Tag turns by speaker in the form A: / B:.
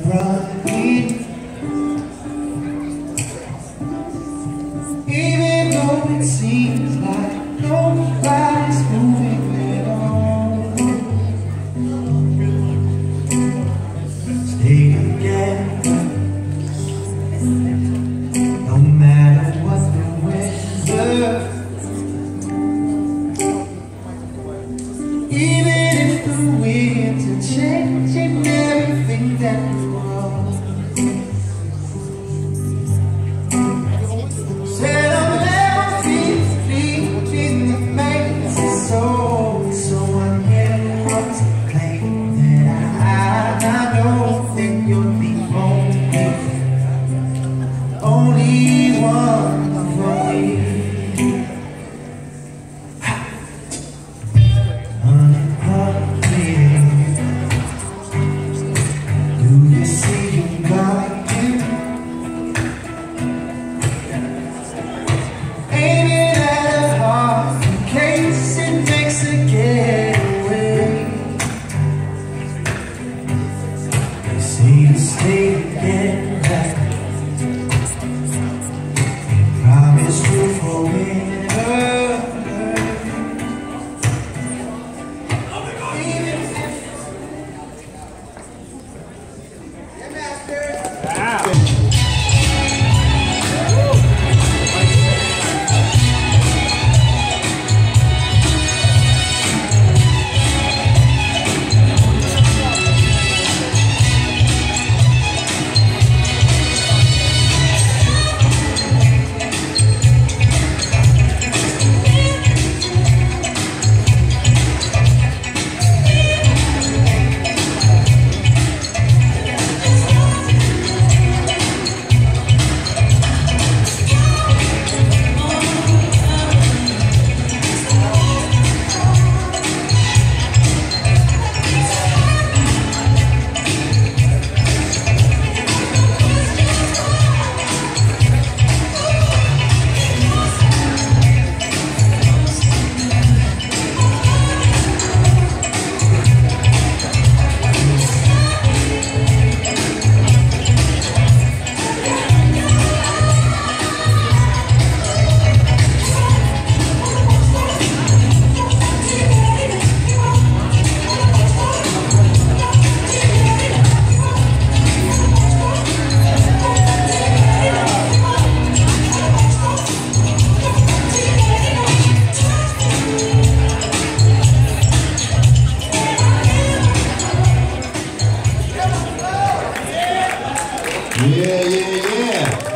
A: running, even though it seems like nobody's moving at all. Stay together, no matter what the weather. Even if the winds are changing everything that we want. Said I'll never be in the maze of soul. So I never want to claim that I know that you'll be only one for me. Stay together, promise you forever.
B: Yeah, yeah, yeah.